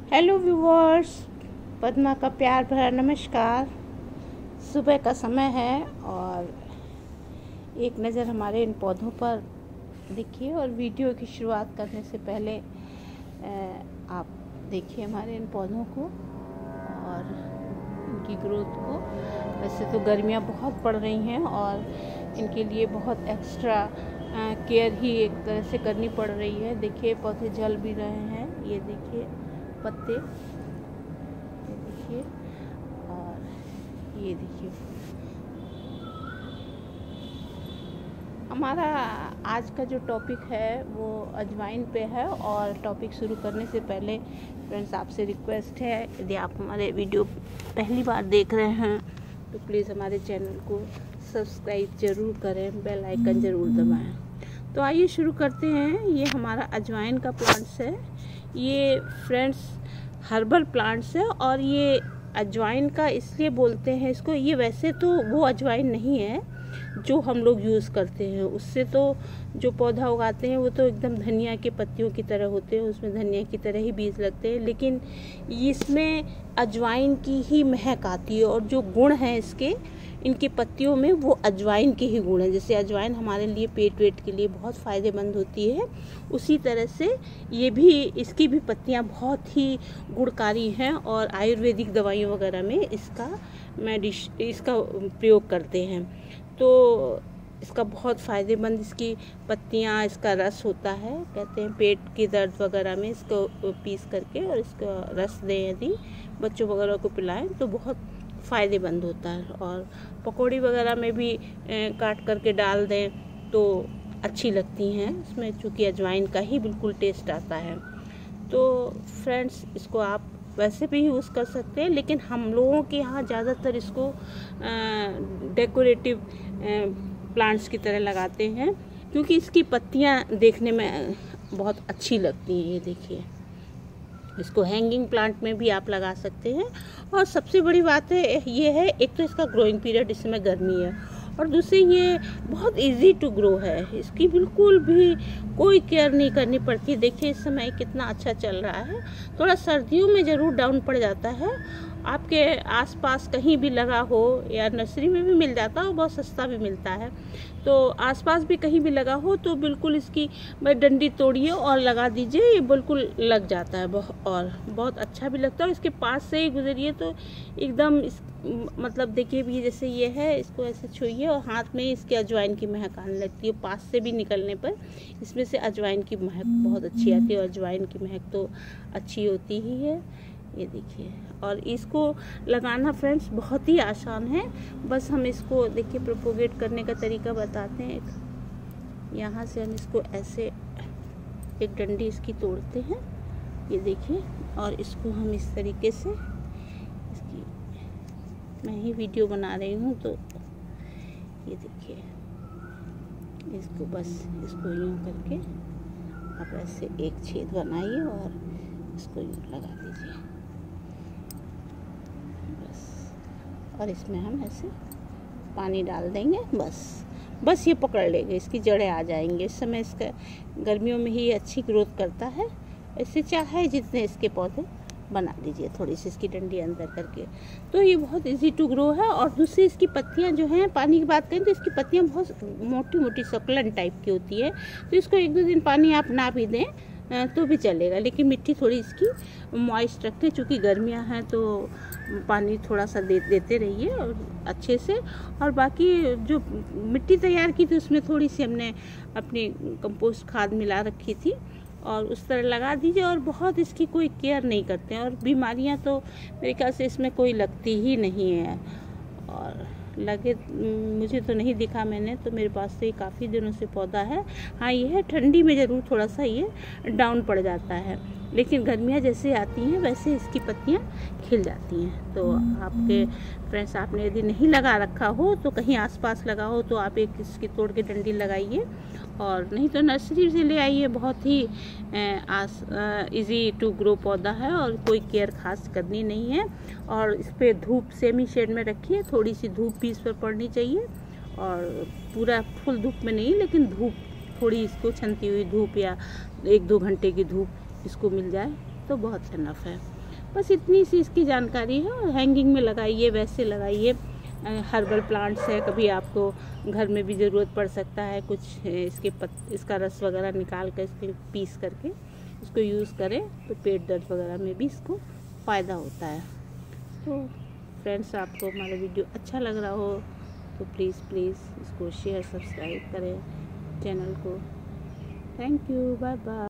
Hello viewers, Padma का प्यार भरा नमस्कार। सुबह का समय है और एक नज़र हमारे इन पौधों पर देखिए। और वीडियो की शुरुआत करने से पहले आप देखिए हमारे इन पौधों को और इनकी ग्रोथ को। वैसे तो गर्मियाँ बहुत पड़ रही हैं और इनके लिए बहुत एक्स्ट्रा केयर ही एक तरह से करनी पड़ रही है। देखिए पौधे जल भी रहे हैं, ये देखिए पत्ते, ये देखिए और ये देखिए। हमारा आज का जो टॉपिक है वो अजवाइन पे है। और टॉपिक शुरू करने से पहले फ्रेंड्स आपसे रिक्वेस्ट है, यदि आप हमारे वीडियो पहली बार देख रहे हैं तो प्लीज़ हमारे चैनल को सब्सक्राइब ज़रूर करें, बेल आइकन ज़रूर दबाएं। तो आइए शुरू करते हैं। ये हमारा अजवाइन का प्लांट्स है। ये फ्रेंड्स हर्बल प्लांट्स है और ये अजवाइन का इसलिए बोलते हैं इसको, ये वैसे तो वो अजवाइन नहीं है जो हम लोग यूज़ करते हैं। उससे तो जो पौधा उगाते हैं वो तो एकदम धनिया के पत्तियों की तरह होते हैं, उसमें धनिया की तरह ही बीज लगते हैं, लेकिन इसमें अजवाइन की ही महक आती है। और जो गुण हैं इसके, इनकी पत्तियों में, वो अजवाइन के ही गुण हैं। जैसे अजवाइन हमारे लिए पेट वेट के लिए बहुत फ़ायदेमंद होती है, उसी तरह से ये भी, इसकी भी पत्तियां बहुत ही गुणकारी हैं और आयुर्वेदिक दवाइयों वगैरह में इसका प्रयोग करते हैं। तो इसका बहुत फ़ायदेमंद इसकी पत्तियां, इसका रस होता है। कहते हैं पेट की दर्द वगैरह में इसको पीस करके और इसका रस दें, यदि बच्चों वगैरह को पिलाएं तो बहुत फ़ायदेमंद होता है। और पकौड़ी वगैरह में भी काट करके डाल दें तो अच्छी लगती हैं इसमें, चूँकि अजवाइन का ही बिल्कुल टेस्ट आता है। तो फ्रेंड्स इसको आप वैसे भी यूज़ कर सकते हैं, लेकिन हम लोगों के यहाँ ज़्यादातर इसको डेकोरेटिव प्लांट्स की तरह लगाते हैं, क्योंकि इसकी पत्तियाँ देखने में बहुत अच्छी लगती हैं। ये देखिए, इसको हैंगिंग प्लांट में भी आप लगा सकते हैं। और सबसे बड़ी बात है ये है, एक तो इसका ग्रोइंग पीरियड इस समय गर्मी है, और दूसरी ये बहुत इजी टू ग्रो है। इसकी बिल्कुल भी कोई केयर नहीं करनी पड़ती। देखिए इस समय कितना अच्छा चल रहा है। थोड़ा सर्दियों में ज़रूर डाउन पड़ जाता है, आपके आसपास कहीं भी लगा हो या नर्सरी में भी मिल जाता है, बहुत सस्ता भी मिलता है। तो आसपास भी कहीं भी लगा हो तो बिल्कुल इसकी डंडी तोड़िए और लगा दीजिए, ये बिल्कुल लग जाता है और बहुत अच्छा भी लगता है। इसके पास से ही गुजरिए तो एकदम मतलब देखिए भी, जैसे ये है, इसको ऐसे छुइए और हाथ में इसके अजवाइन की महक आने लगती है। पास से भी निकलने पर इसमें से अजवाइन की महक बहुत अच्छी आती है, और अजवाइन की महक तो अच्छी होती ही है। ये देखिए, और इसको लगाना फ्रेंड्स बहुत ही आसान है। बस हम इसको देखिए प्रोपोगेट करने का तरीका बताते हैं। यहाँ से हम इसको ऐसे एक डंडी इसकी तोड़ते हैं, ये देखिए, और इसको हम इस तरीके से, इसकी मैं ही वीडियो बना रही हूँ तो ये देखिए, इसको बस इसको यूँ करके आप ऐसे एक छेद बनाइए और इसको यूँ लगा दीजिए बस। और इसमें हम ऐसे पानी डाल देंगे, बस ये पकड़ लेंगे, इसकी जड़ें आ जाएंगे। इस समय इसका गर्मियों में ही अच्छी ग्रोथ करता है। इससे चाहे जितने इसके पौधे बना दीजिए, थोड़ी सी इसकी डंडी अंदर करके, तो ये बहुत इजी टू ग्रो है। और दूसरी इसकी पत्तियां जो हैं, पानी की बात करें तो इसकी पत्तियां बहुत मोटी मोटी सकुलेंट टाइप की होती है। तो इसको 1-2 दिन पानी आप ना भी दें तो भी चलेगा, लेकिन मिट्टी थोड़ी इसकी मॉइस्ट रखें, चूँकि गर्मियां हैं तो पानी थोड़ा सा देते रहिए और अच्छे से। और बाकी जो मिट्टी तैयार की थी उसमें थोड़ी सी हमने अपनी कंपोस्ट खाद मिला रखी थी, और उस तरह लगा दीजिए। और बहुत इसकी कोई केयर नहीं करते हैं, और बीमारियां तो मेरे ख्याल से इसमें कोई लगती ही नहीं है। और लगे मुझे तो नहीं दिखा मैंने, तो मेरे पास तो ये काफ़ी दिनों से पौधा है। हाँ ये है, ठंडी में ज़रूर थोड़ा सा ये डाउन पड़ जाता है, लेकिन गर्मियाँ जैसे आती हैं वैसे इसकी पत्तियाँ खिल जाती हैं। तो आपके फ्रेंड्स, आपने यदि नहीं लगा रखा हो तो कहीं आसपास लगा हो तो आप एक इसकी तोड़ के डंडी लगाइए, और नहीं तो नर्सरी से ले आइए। बहुत ही इजी टू ग्रो पौधा है और कोई केयर खास करनी नहीं है। और इस पर धूप सेमी शेड में रखिए, थोड़ी सी धूप भी इस पर पड़नी चाहिए, और पूरा फुल धूप में नहीं, लेकिन धूप थोड़ी इसको छनती हुई धूप या 1-2 घंटे की धूप इसको मिल जाए तो बहुत इनफ है। बस इतनी सी इसकी जानकारी है। और हैंगिंग में लगाइए, वैसे लगाइए। हर्बल प्लांट्स है, कभी आपको घर में भी ज़रूरत पड़ सकता है कुछ इसका रस वगैरह निकाल कर इसके पीस करके इसको यूज़ करें तो पेट दर्द वगैरह में भी इसको फ़ायदा होता है। तो फ्रेंड्स, आपको हमारा वीडियो अच्छा लग रहा हो तो प्लीज़ इसको शेयर सब्सक्राइब करें चैनल को। Thank you, bye bye.